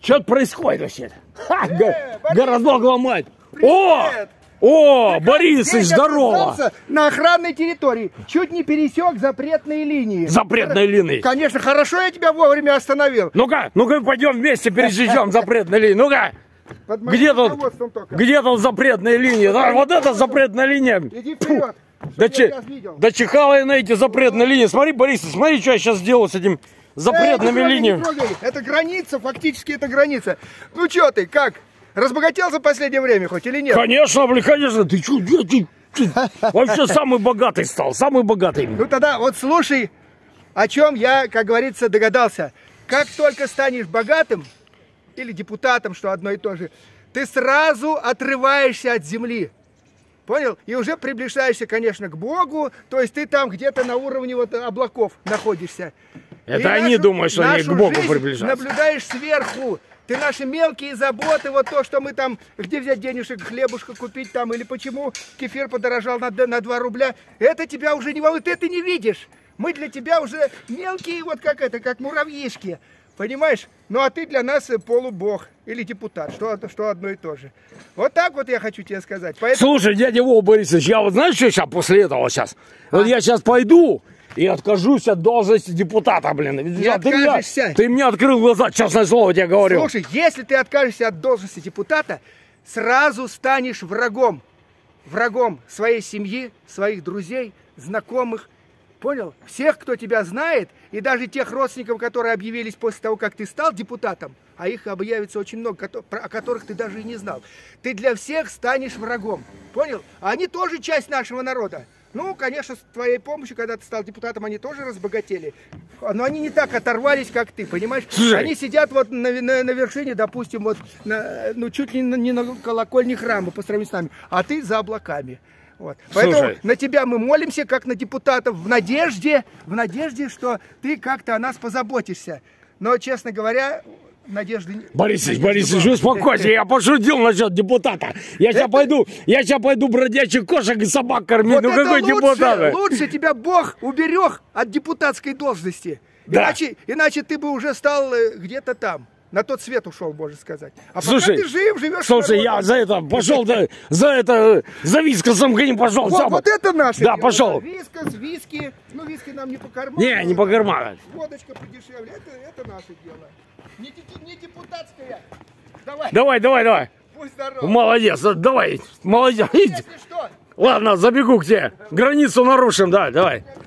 Что происходит вообще? Городок ломать. Привет. О, Борисыч, здорово! На охранной территории. Чуть не пересек запретные линии. Запретные линии. Конечно, хорошо я тебя вовремя остановил. Ну-ка, пойдем вместе пересечем запретные линии. Ну-ка, где тут запретные линии? Да, вот это запретная линия. Иди вперед. Да чихала я на эти запретные линии. Смотри, Борисыч, смотри, что я сейчас сделал с этим запретными линиями. Это граница, фактически это граница. Ну что ты, как? Разбогател за последнее время хоть или нет? Конечно, блин, конечно. Ты что, вообще самый богатый стал, самый богатый. Ну тогда вот слушай, о чем я, как говорится, догадался. Как только станешь богатым, или депутатом, что одно и то же, ты сразу отрываешься от земли. Понял? И уже приближаешься, конечно, к Богу. То есть ты там где-то на уровне вот облаков находишься. Это они думают, что они к Богу приближаются. Наблюдаешь сверху. Ты наши мелкие заботы, вот то, что мы там, где взять денежек, хлебушка купить там, или почему кефир подорожал на 2 рубля, это тебя уже не волнует, ты это не видишь. Мы для тебя уже мелкие, вот как муравьишки, понимаешь? Ну а ты для нас полубог или депутат, что одно и то же. Вот так вот я хочу тебе сказать. Поэтому... Слушай, дядя Вова Борисович, я вот знаешь, что сейчас после этого Вот я сейчас пойду и откажусь от должности депутата, блин. Ты мне открыл глаза, честное слово тебе говорю. Слушай, если ты откажешься от должности депутата, сразу станешь врагом. Врагом своей семьи, своих друзей, знакомых. Понял? Всех, кто тебя знает, и даже тех родственников, которые объявились после того, как ты стал депутатом, а их объявится очень много, о которых ты даже и не знал. Ты для всех станешь врагом. Понял? А они тоже часть нашего народа. Ну, конечно, с твоей помощью, когда ты стал депутатом, они тоже разбогатели. Но они не так оторвались, как ты, понимаешь? Слушай. Они сидят вот на вершине, допустим, вот, ну, чуть ли не на колокольне храма по сравнению с нами, а ты за облаками. Вот. Поэтому на тебя мы молимся, как на депутатов, в надежде, что ты как-то о нас позаботишься. Но, честно говоря... Надежды... Борисыч, успокойся, я пошутил насчет депутата. Я сейчас пойду бродячих кошек и собак кормить. Вот ну какой депутат? Лучше тебя Бог уберег от депутатской должности. Да. Иначе ты бы уже стал где-то там. На тот свет ушел, можно сказать. А слушай, пока ты живешь... Слушай, я за это пошел, за вискосом к ним пошел. Вот это наше Да, дело. пошел. Вискос, виски. Ну, виски нам не по карману. Не по карману. Водочка подешевле. Это наше дело. Не депутатская. Давай. Будь здоров. Молодец, давай. Молодец. Если что. Ладно, забегу к тебе. Границу нарушим, давай.